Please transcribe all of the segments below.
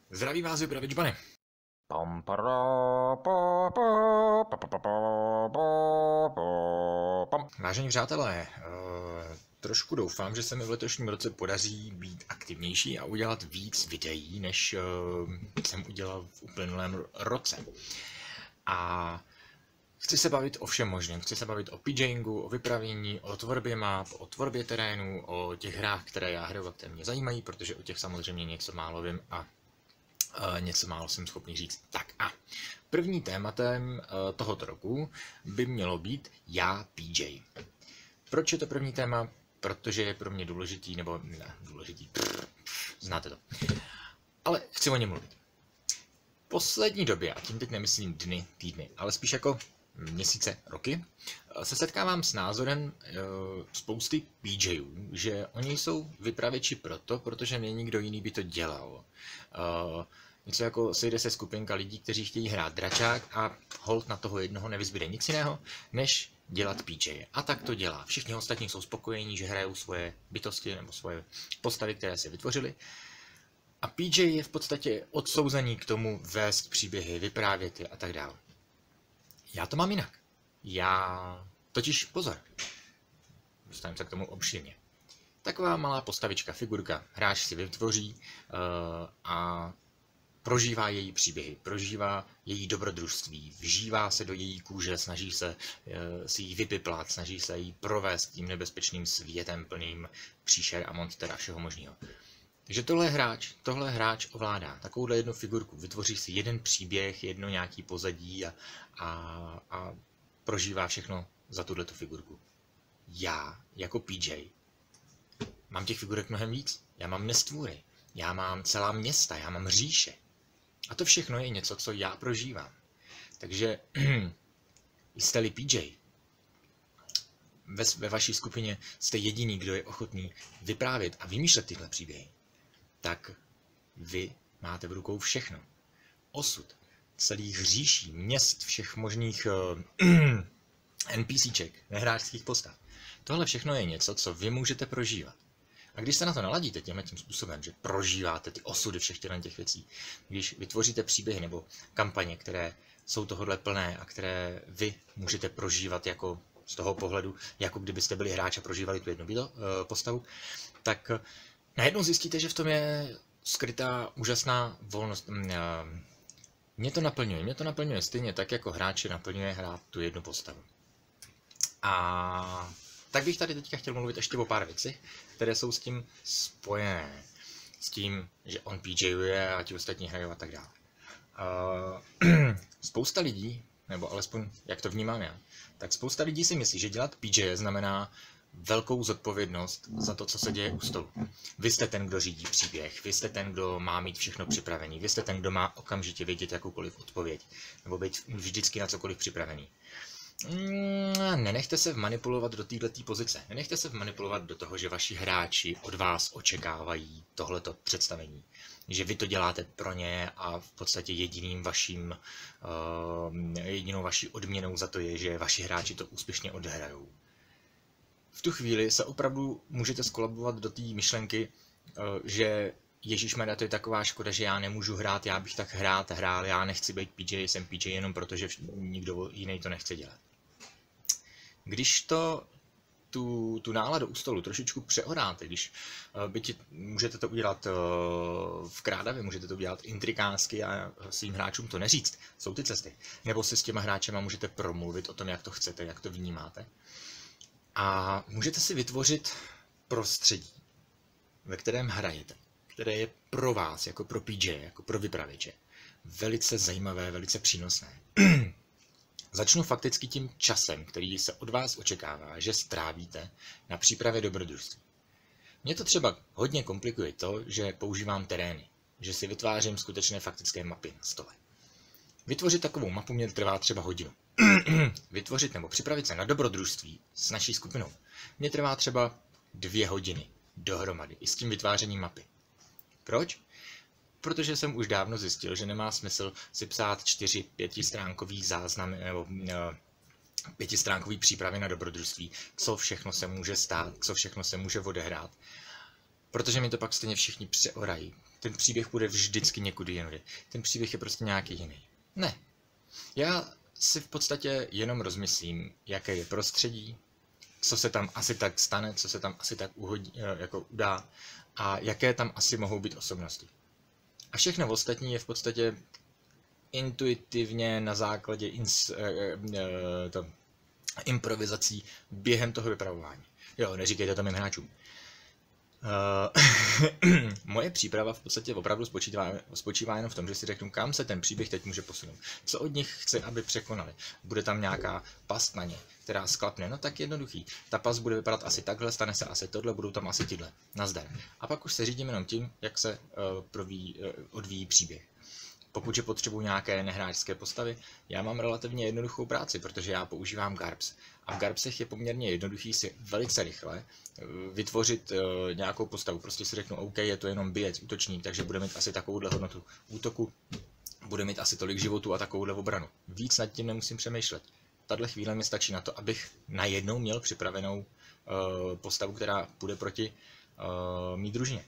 Zdraví vás, vypravěč Bany. Vážení přátelé, trošku doufám, že se mi v letošním roce podaří být aktivnější a udělat víc videí, než jsem udělal v uplynulém roce. A chci se bavit o všem možném. Chci se bavit o PJingu, o vypravění, o tvorbě map, o tvorbě terénu, o těch hrách, které já hraju a které mě zajímají, protože o těch samozřejmě něco málo vím a něco málo jsem schopný říct. Tak a první tématem tohoto roku by mělo být já PJ. Proč je to první téma? Protože je pro mě důležitý, nebo ne, důležitý, znáte to. Ale chci o něm mluvit. V poslední době, a tím teď nemyslím dny, týdny, ale spíš jako měsíce, roky, se setkávám s názorem spousty PJů, že oni jsou vypravěči protože nikdo jiný by to dělal. Něco jako sejde se skupinka lidí, kteří chtějí hrát dračák a hold na toho jednoho nevyzbyde nic jiného, než dělat PJ. A tak to dělá. Všichni ostatní jsou spokojení, že hrajou svoje bytosti nebo svoje postavy, které si vytvořili. A PJ je v podstatě odsouzený k tomu vést příběhy, vyprávět je a tak dále. Já to mám jinak. Já totiž pozor. Dostaneme se k tomu obšírně. Taková malá postavička, figurka, hráč si vytvoří a prožívá její příběhy, prožívá její dobrodružství, vžívá se do její kůže, snaží se si ji vypiplat, snaží se ji provést tím nebezpečným světem plným příšer a monster a všeho možného. Takže tohle hráč ovládá. Takovouhle jednu figurku, vytvoří si jeden příběh, jedno nějaký pozadí a prožívá všechno za tuhletu figurku. Já, jako PJ, mám těch figurek mnohem víc. Já mám nestvůry, já mám celá města, já mám říše. A to všechno je něco, co já prožívám. Takže jste-li PJ, ve vaší skupině jste jediný, kdo je ochotný vyprávět a vymýšlet tyhle příběhy, tak vy máte v rukou všechno. Osud celých říší, měst, všech možných NPCček, nehráčských postav. Tohle všechno je něco, co vy můžete prožívat. A když se na to naladíte tím způsobem, že prožíváte ty osudy všech těch věcí, když vytvoříte příběhy nebo kampaně, které jsou tohodle plné a které vy můžete prožívat jako z toho pohledu, jako kdybyste byli hráči a prožívali tu jednu postavu, tak najednou zjistíte, že v tom je skrytá úžasná volnost. Mě to naplňuje stejně tak, jako hráči naplňuje hrát tu jednu postavu. A tak bych tady teďka chtěl mluvit ještě o pár věcí, které jsou s tím spojené. S tím, že on PJuje a ti ostatní hrajou a tak dále. Spousta lidí, nebo alespoň jak to vnímám já, tak spousta lidí si myslí, že dělat PJ znamená velkou zodpovědnost za to, co se děje u stolu. Vy jste ten, kdo řídí příběh, vy jste ten, kdo má mít všechno připravený, vy jste ten, kdo má okamžitě vědět jakoukoliv odpověď, nebo být vždycky na cokoliv připravený. Nenechte se vmanipulovat do této pozice. Nenechte se vmanipulovat do toho, že vaši hráči od vás očekávají tohleto představení. Že vy to děláte pro ně a v podstatě jedinou vaší odměnou za to je, že vaši hráči to úspěšně odhrajou. V tu chvíli se opravdu můžete skolabovat do té myšlenky, že ježišmarja, to je taková škoda, že já nemůžu hrát, já bych tak hrál, já nechci být PJ, jsem PJ jenom proto, že nikdo jiný to nechce dělat. Když tu náladu u stolu trošičku přeoráte, když můžete to udělat v krádavě, můžete to udělat intrikánsky a svým hráčům to neříct, jsou ty cesty. Nebo si s těma hráčema můžete promluvit o tom, jak to chcete, jak to vnímáte. A můžete si vytvořit prostředí, ve kterém hrajete, které je pro vás, jako pro PJ, jako pro vypravěče, velice zajímavé, velice přínosné. Začnu fakticky tím časem, který se od vás očekává, že strávíte na přípravě dobrodružství. Mně to třeba hodně komplikuje to, že používám terény, že si vytvářím skutečné faktické mapy na stole. Vytvořit takovou mapu mě trvá třeba hodinu. Vytvořit nebo připravit se na dobrodružství s naší skupinou mě trvá třeba 2 hodiny dohromady i s tím vytvářením mapy. Proč? Protože jsem už dávno zjistil, že nemá smysl si psát 4-5 stránkový záznamy nebo 5stránkový přípravy na dobrodružství, co všechno se může stát, co všechno se může odehrát. Protože mi to pak stejně všichni přeorají. ten příběh bude vždycky někudy jinudy. Ten příběh je prostě nějaký jiný. Ne. Já si v podstatě jenom rozmyslím, jaké je prostředí, co se tam asi tak stane, co se tam asi tak udá a jaké tam asi mohou být osobnosti. A všechno ostatní je v podstatě intuitivně na základě improvizací během toho vypravování. Jo, neříkejte to mým hráčům. Moje příprava v podstatě opravdu spočívá jenom v tom, že si řeknu, kam se ten příběh teď může posunout. Co od nich chci, aby překonali. Bude tam nějaká past na ně, která sklapne, no tak jednoduchý. Ta past bude vypadat asi takhle, stane se asi tohle, budou tam asi tyhle. Nazdar. A pak už se řídím jenom tím, jak se odvíjí příběh. Pokud potřebuji nějaké nehráčské postavy, já mám relativně jednoduchou práci, protože já používám GURPS. A v GURPSech je poměrně jednoduchý si velice rychle vytvořit nějakou postavu. Prostě si řeknu, OK, je to jenom bijec, útočník, takže bude mít asi takovouhle hodnotu útoku, bude mít asi tolik životů a takovouhle obranu. Víc nad tím nemusím přemýšlet. Tahle chvíle mi stačí na to, abych najednou měl připravenou postavu, která bude proti mý družině.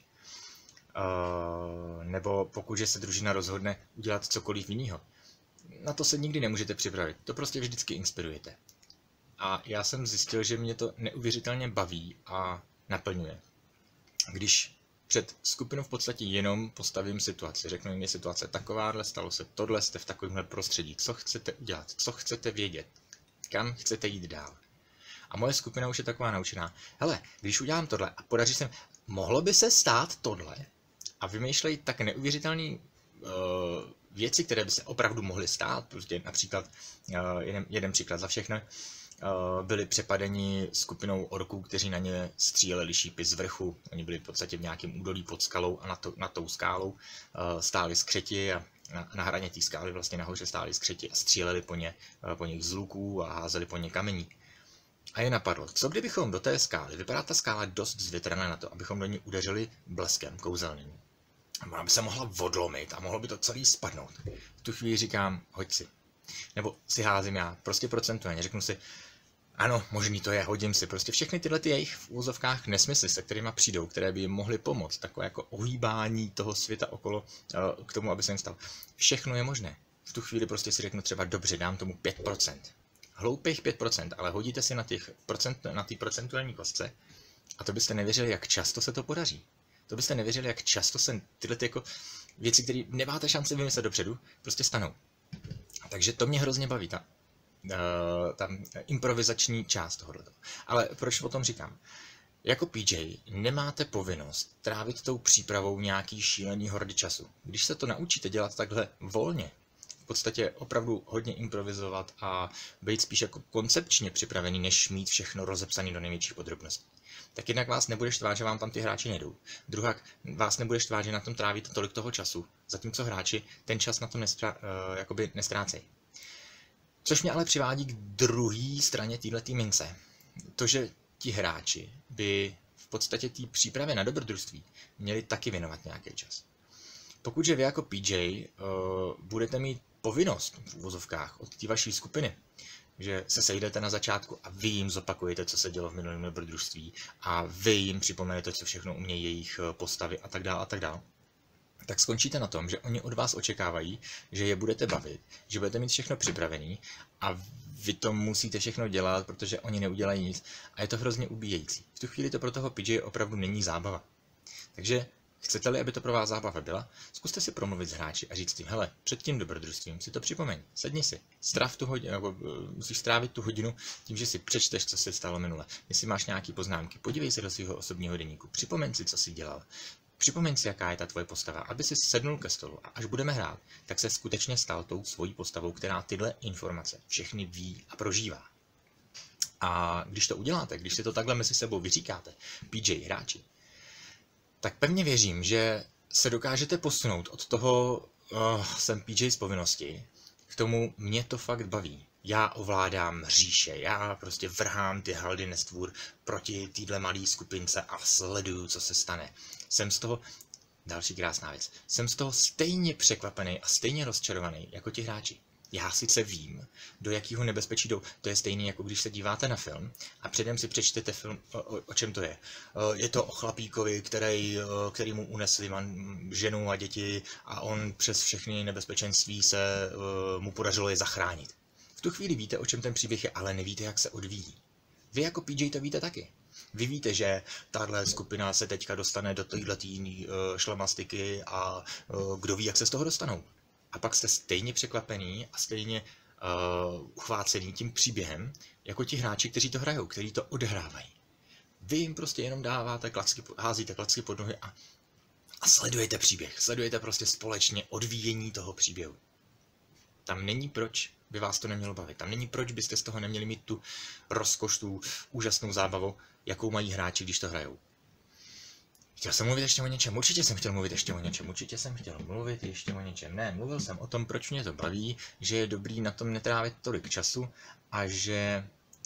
Nebo pokud se družina rozhodne udělat cokoliv jiného. Na to se nikdy nemůžete připravit, to prostě vždycky inspirujete. A já jsem zjistil, že mě to neuvěřitelně baví a naplňuje. Když před skupinou v podstatě jenom postavím situaci, řeknu jim, je situace takováhle, stalo se tohle, jste v takovémhle prostředí, co chcete udělat, co chcete vědět, kam chcete jít dál. A moje skupina už je taková naučená. Hele, když udělám tohle a podaří se, mohlo by se stát tohle, a vymýšlejí tak neuvěřitelné věci, které by se opravdu mohly stát. Prostě například, jeden příklad za všechno, byli přepadeni skupinou orků, kteří na ně stříleli šípy z vrchu. Oni byli v podstatě v nějakém údolí pod skalou a nad tou skálou stáli skřeti a na hraně té skály vlastně nahoře stáli skřeti a stříleli po nich z luků a házeli po ně kamení. A je napadlo, co kdybychom do té skály, vypadá ta skála dost zvětraná na to, abychom do ní udeřili bleskem kouzelným. Ona by se mohla odlomit a mohlo by to celý spadnout. V tu chvíli říkám, hoď si. Nebo si házím já, prostě procentuálně. Řeknu si, ano, možný to je, hodím si. Prostě všechny tyhle jejich v úzovkách nesmysly, se kterými přijdou, které by jim mohly pomoct, takové jako ohýbání toho světa okolo k tomu, aby se jim stalo. Všechno je možné. V tu chvíli prostě si řeknu třeba, dobře, dám tomu 5%. Hloupých 5%, ale hodíte si na té procentuální kostce a to byste nevěřili, jak často se to podaří. To byste nevěřili, jak často se tyhle jako věci, které nemáte šanci vymyslet dopředu, prostě stanou. Takže to mě hrozně baví, ta improvizační část tohoto. Ale proč o tom říkám? Jako PJ nemáte povinnost trávit tou přípravou nějaký šílený hordy času. Když se to naučíte dělat takhle volně, v podstatě opravdu hodně improvizovat a být spíš jako koncepčně připravený, než mít všechno rozepsané do největších podrobností, tak jednak vás nebude štvát, že vám tam ty hráči nejdou. Druhak vás nebude štvát, že na tom trávíte tolik toho času, zatímco hráči ten čas na tom nestrácejí. Což mě ale přivádí k druhé straně této mince. To, že ti hráči by v podstatě té přípravě na dobrodružství měli taky věnovat nějaký čas. Pokud vy jako PJ budete mít povinnost v uvozovkách od té vaší skupiny, že se sejdete na začátku a vy jim zopakujete, co se dělo v minulém dobrodružství a vy jim připomenete, co všechno umějí jejich postavy a tak dále, tak skončíte na tom, že oni od vás očekávají, že je budete bavit, že budete mít všechno připravený a vy to musíte všechno dělat, protože oni neudělají nic a je to hrozně ubíjející. V tu chvíli to pro toho PJ opravdu není zábava. Takže chcete-li, aby to pro vás zábava byla, zkuste si promluvit s hráči a říct jim, hele, před tím dobrodružstvím si to připomeň, sedni si, stráv tu hodinu, nebo musíš strávit tu hodinu tím, že si přečteš, co se stalo minule. Jestli máš nějaké poznámky, podívej se do svého osobního deníku, připomeň si, co jsi dělal. Připomeň si, jaká je ta tvoje postava, aby si sednul ke stolu a až budeme hrát, tak se skutečně stal tou svojí postavou, která tyhle informace všechny ví a prožívá. A když to uděláte, když si to takhle mezi sebou vyříkáte, PJ hráči, tak pevně věřím, že se dokážete posunout od toho jsem PJ z povinnosti k tomu mě to fakt baví. Já ovládám říše, já prostě vrhám ty haldy nestvůr proti téhle malé skupince a sleduju, co se stane. Jsem z toho, další krásná věc, jsem z toho stejně překvapený a stejně rozčarovaný jako ti hráči. Já sice vím, do jakého nebezpečí jdou. To je stejné, jako když se díváte na film a předem si přečtete film, o čem to je. Je to o chlapíkovi, který mu unesli ženu a děti a on přes všechny nebezpečenství se mu podařilo je zachránit. V tu chvíli víte, o čem ten příběh je, ale nevíte, jak se odvíjí. Vy jako PJ to víte taky. Vy víte, že tahle skupina se teďka dostane do této šlamastiky a kdo ví, jak se z toho dostanou. A pak jste stejně překvapený a stejně uchvácený tím příběhem, jako ti hráči, kteří to hrajou, kteří to odehrávají. Vy jim prostě jenom dáváte klacky, házíte klacky pod nohy a sledujete příběh. Sledujete prostě společně odvíjení toho příběhu. Tam není proč by vás to nemělo bavit. Tam není proč byste z toho neměli mít tu rozkoš, tu úžasnou zábavu, jakou mají hráči, když to hrajou. Chtěl jsem mluvit ještě o něčem, určitě jsem chtěl mluvit ještě o něčem, Ne, mluvil jsem o tom, proč mě to baví, že je dobrý na tom netrávit tolik času a že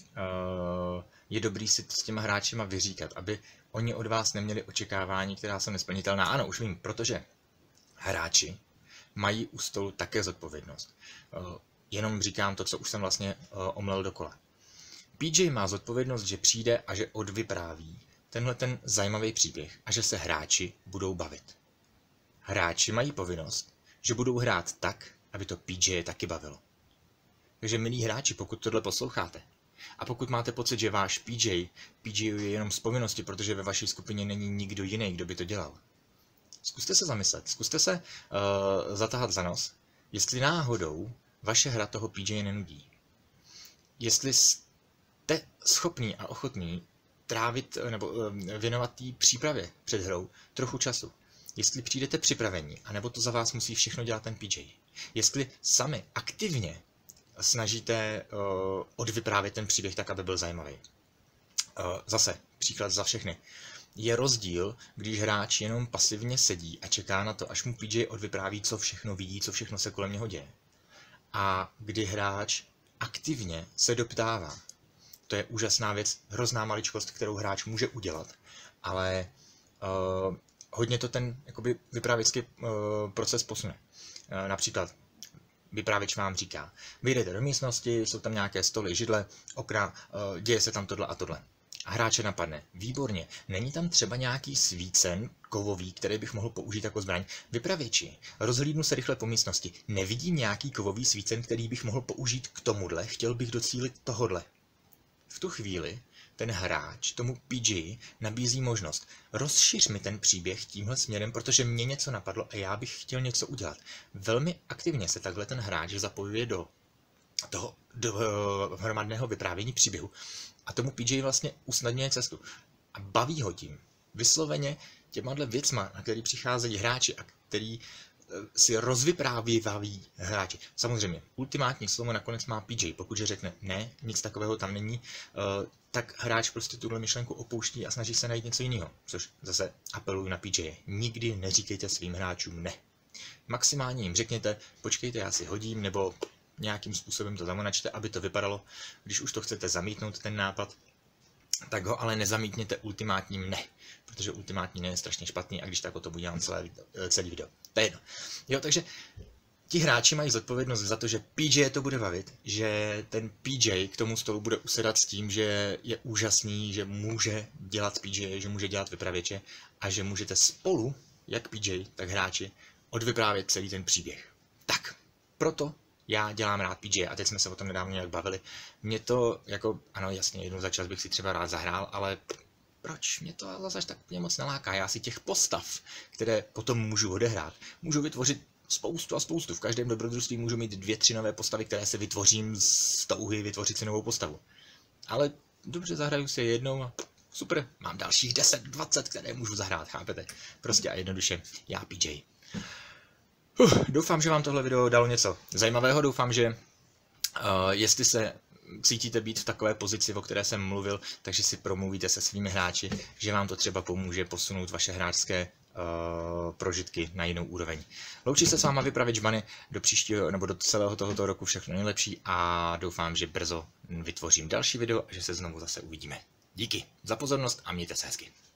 je dobrý si s těma hráčima vyříkat, aby oni od vás neměli očekávání, která jsou nesplnitelná. Ano, už vím, protože hráči mají u stolu také zodpovědnost. Jenom říkám to, co už jsem vlastně omlel dokola. PJ má zodpovědnost, že přijde a že odvypráví tenhle ten zajímavý příběh a že se hráči budou bavit. Hráči mají povinnost, že budou hrát tak, aby to PJ taky bavilo. Takže milí hráči, pokud tohle posloucháte a pokud máte pocit, že váš PJ je jenom z povinnosti, protože ve vaší skupině není nikdo jiný, kdo by to dělal, zkuste se zamyslet, zkuste se zatahat za nos, jestli náhodou vaše hra toho PJ nenudí. Jestli jste schopný a ochotný trávit nebo věnovat té přípravě před hrou trochu času. Jestli přijdete připravení, anebo to za vás musí všechno dělat ten PJ. Jestli sami aktivně snažíte odvyprávět ten příběh tak, aby byl zajímavý. Zase, příklad za všechny. Je rozdíl, když hráč jenom pasivně sedí a čeká na to, až mu PJ odvypráví, co všechno vidí, co všechno se kolem něho děje. A kdy hráč aktivně se doptává. To je úžasná věc, hrozná maličkost, kterou hráč může udělat, ale hodně to ten jakoby vyprávěcký proces posune. Například vyprávěč vám říká, vyjdete do místnosti, jsou tam nějaké stoly, židle, okna, děje se tam tohle a tohle. A hráče napadne, výborně, není tam třeba nějaký svícen kovový, který bych mohl použít jako zbraň? Vypravěči, rozhlídnu se rychle po místnosti, nevidím nějaký kovový svícen, který bych mohl použít k tomuhle, chtěl bych docílit tohodle. V tu chvíli ten hráč tomu PJ nabízí možnost. Rozšiř mi ten příběh tímhle směrem, protože mě něco napadlo a já bych chtěl něco udělat. Velmi aktivně se takhle ten hráč zapojuje do toho hromadného vyprávění příběhu a tomu PJ vlastně usnadňuje cestu. A baví ho tím. Vysloveně těmahle věcma, na který přicházejí hráči a který si rozvyprávějí hráči. Samozřejmě, ultimátní slovo nakonec má PJ. Pokud řekne ne, nic takového tam není, tak hráč prostě tuhle myšlenku opouští a snaží se najít něco jiného. Což zase apeluju na PJ. Nikdy neříkejte svým hráčům ne. Maximálně jim řekněte, počkejte, já si hodím, nebo nějakým způsobem to zamonačte, aby to vypadalo. Když už to chcete zamítnout, ten nápad, tak ho ale nezamítněte ultimátním ne. Protože ultimátní ne je strašně špatný a když tak o tom udělám celý video. To je jedno. Jo, takže ti hráči mají zodpovědnost za to, že PJ to bude bavit, že ten PJ k tomu stolu bude usedat s tím, že je úžasný, že může dělat PJ, že může dělat vypravěče a že můžete spolu, jak PJ, tak hráči, odvyprávět celý ten příběh. Tak, proto já dělám rád PJ a teď jsme se o tom nedávno nějak bavili. Mě to, jako, ano jasně, jednou za čas bych si třeba rád zahrál, ale proč? Mě to zase tak úplně moc naláká. Já si těch postav, které potom můžu odehrát, můžu vytvořit spoustu a spoustu. V každém dobrodružství můžu mít 2-3 nové postavy, které se vytvořím z touhy vytvořit si novou postavu. Ale dobře, zahraju si jednou a super, mám dalších 10-20, které můžu zahrát, chápete? Prostě a jednoduše, já PJ. Doufám, že vám tohle video dalo něco zajímavého, doufám, že jestli se cítíte být v takové pozici, o které jsem mluvil, takže si promluvíte se svými hráči, že vám to třeba pomůže posunout vaše hráčské prožitky na jinou úroveň. Loučí se s váma vypravěč Bunny, do příštího nebo do celého tohoto roku všechno nejlepší a doufám, že brzo vytvořím další video a že se znovu zase uvidíme. Díky za pozornost a mějte se hezky.